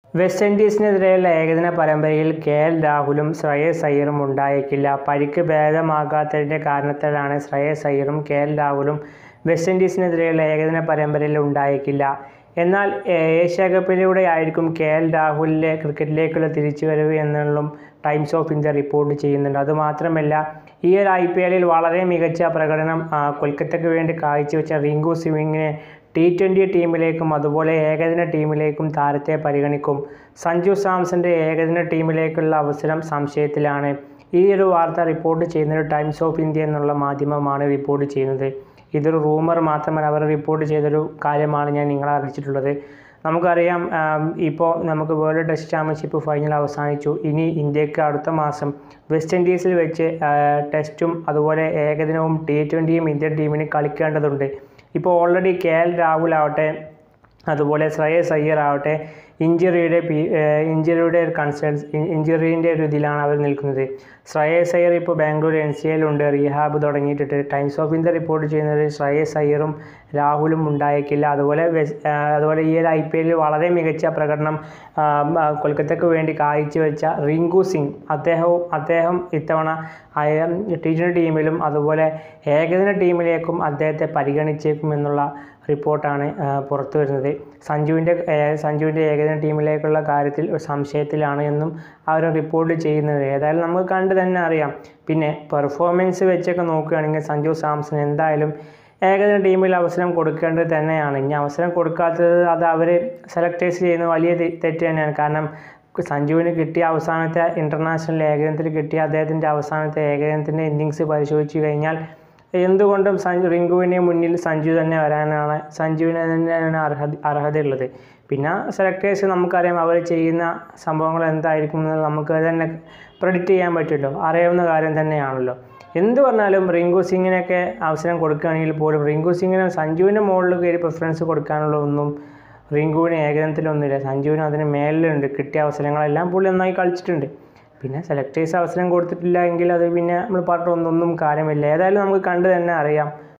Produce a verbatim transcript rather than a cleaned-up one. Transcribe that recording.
West ഇൻഡീസിനെതിരെയുള്ള ഏകദിന പരമ്പരയിൽ കെ എൽ രാഹുലും ശ്രേയസ് അയ്യറും ഉണ്ടായേക്കില്ല. പരിക്ക് ഭേദമാകാത്തതിൻ്റെ കാരണത്താലാണ് ശ്രേയസ് അയ്യറും കെ എൽ രാഹുലും വെസ്റ്റ് ഇൻഡീസിനെതിരെയുള്ള ഏകദിന പരമ്പരയിൽ ഉണ്ടായേക്കില്ല. എന്നാൽ ഏഷ്യ കപ്പിലൂടെയായിരിക്കും കെ എൽ രാഹുലിൻ്റെ ക്രിക്കറ്റിലേക്കുള്ള തിരിച്ചുവരവ് എന്നുള്ളതും ടൈംസ് ഓഫ് ഇന്ത്യ റിപ്പോർട്ട് ചെയ്യുന്നുണ്ട്. അതുമാത്രമല്ല, ഈ ഒരു ഐ പി എല്ലിൽ വളരെ മികച്ച പ്രകടനം കൊൽക്കത്തയ്ക്ക് വേണ്ടി കാഴ്ചവെച്ച റിങ്കു സിങ്ങിനെ ടി ട്വൻ്റി ടീമിലേക്കും അതുപോലെ ഏകദിന ടീമിലേക്കും താരത്തെ പരിഗണിക്കും. സഞ്ജു സാംസന്റെ ഏകദിന ടീമിലേക്കുള്ള അവസരം സംശയത്തിലാണ്. ഈ ഒരു വാർത്ത റിപ്പോർട്ട് ചെയ്യുന്നത് ടൈംസ് ഓഫ് ഇന്ത്യ എന്നുള്ള മാധ്യമമാണ് റിപ്പോർട്ട് ചെയ്യുന്നത്. ഇതൊരു റൂമർ മാത്രമല്ല, അവർ റിപ്പോർട്ട് ചെയ്തൊരു കാര്യമാണ് ഞാൻ നിങ്ങളെ അറിയിച്ചിട്ടുള്ളത്. നമുക്കറിയാം, ഇപ്പോൾ നമുക്ക് വേൾഡ് ടെസ്റ്റ് ചാമ്പ്യൻഷിപ്പ് ഫൈനൽ അവസാനിച്ചു. ഇനി ഇന്ത്യക്ക് അടുത്ത മാസം വെസ്റ്റ് ഇൻഡീസിൽ വെച്ച് ടെസ്റ്റും അതുപോലെ ഏകദിനവും ടി ട്വൻ്റിയും ഇന്ത്യൻ ടീമിന് കളിക്കേണ്ടതുണ്ട്. ഇപ്പോൾ ഓൾറെഡി കെ എൽ രാഹുൽ ആവട്ടെ അതുപോലെ ശ്രേയസ് അയ്യർ ആവട്ടെ ഇഞ്ചുറിയുടെ പി ഇഞ്ചുറിയുടെ ഒരു കൺസേൺസ് ഇഞ്ചുറീൻ്റെ ഒരു ഇതിലാണ് അവർ നിൽക്കുന്നത്. ശ്രേയസ് അയ്യർ ഇപ്പോൾ ബാംഗ്ലൂർ എൻ സി എയിലുണ്ട്, റീഹാബ് തുടങ്ങിയിട്ടുണ്ട്. ടൈംസ് ഓഫ് ഇന്ത്യ റിപ്പോർട്ട് ചെയ്യുന്നത് ശ്രേയസ് അയ്യറും രാഹുലും ഉണ്ടായേക്കില്ല. അതുപോലെ അതുപോലെ ഈ ഒരു ഐ പി എല്ലിൽ വളരെ മികച്ച പ്രകടനം കൊൽക്കത്തയ്ക്ക് വേണ്ടി കാഴ്ചവെച്ച റിങ്കു സിംഗ് അദ്ദേഹവും അദ്ദേഹം ഇത്തവണ ടി ട്വൻ്റി ടീമിലും അതുപോലെ ഏകദിന ടീമിലേക്കും അദ്ദേഹത്തെ പരിഗണിച്ചേക്കും എന്നുള്ള റിപ്പോർട്ടാണ് പുറത്തു വരുന്നത്. സഞ്ജുവിൻ്റെ സഞ്ജുവിൻ്റെ ഏകദിന ടീമിലേക്കുള്ള കാര്യത്തിൽ സംശയത്തിലാണ് എന്നും അവർ റിപ്പോർട്ട് ചെയ്യുന്നത്. ഏതായാലും നമുക്ക് കണ്ട് തന്നെ അറിയാം. പിന്നെ പെർഫോമൻസ് വെച്ചൊക്കെ നോക്കുകയാണെങ്കിൽ സഞ്ജു സാംസൺ എന്തായാലും ഏകദിന ടീമിൽ അവസരം കൊടുക്കേണ്ടത് തന്നെയാണ്. ഇനി അവസരം കൊടുക്കാത്തത് അത് അവർ സെലക്ടേഴ്സ് ചെയ്യുന്ന വലിയ തെറ്റ് തന്നെയാണ്. കാരണം സഞ്ജുവിന് കിട്ടിയ അവസാനത്തെ ഇൻ്റർനാഷണൽ ഏകദിനത്തിൽ കിട്ടിയ അദ്ദേഹത്തിൻ്റെ അവസാനത്തെ ഏകദിനത്തിൻ്റെ ഇന്നിങ്സ് പരിശോധിച്ച് കഴിഞ്ഞാൽ എന്തുകൊണ്ടും സഞ്ജു റിങ്കുവിന് മുന്നിൽ സഞ്ജു തന്നെ വരാനാണ് സഞ്ജുവിന് തന്നെയാണ് അർഹത അർഹതയുള്ളത്. പിന്നെ സെലക്ടേഴ്സ് നമുക്കറിയാം അവർ ചെയ്യുന്ന സംഭവങ്ങൾ എന്തായിരിക്കും എന്ന് നമുക്ക് തന്നെ പ്രെഡിക്റ്റ് ചെയ്യാൻ പറ്റുമല്ലോ, അറിയാവുന്ന കാര്യം തന്നെയാണല്ലോ. എന്ത് പറഞ്ഞാലും റിങ്കു സിങ്ങിനൊക്കെ അവസരം കൊടുക്കുകയാണെങ്കിൽ പോലും റിങ്കു സിങ്ങിന് സഞ്ജുവിൻ്റെ മുകളിൽ കയറി പ്രിഫറൻസ് കൊടുക്കാനുള്ള ഒന്നും റിങ്കുവിന് ഏകദിനത്തിലൊന്നുമില്ല. സഞ്ജുവിന് അതിന് മേലിലുണ്ട്. കിട്ടിയ അവസരങ്ങളെല്ലാം പുള്ളി നന്നായി കളിച്ചിട്ടുണ്ട്. പിന്നെ സെലക്ടേഴ്സ് അവസരം കൊടുത്തിട്ടില്ല എങ്കിൽ അത് പിന്നെ നമ്മൾ പറഞ്ഞിട്ടൊന്നും കാര്യമില്ല. ഏതായാലും നമുക്ക് കണ്ട് തന്നെ അറിയാം.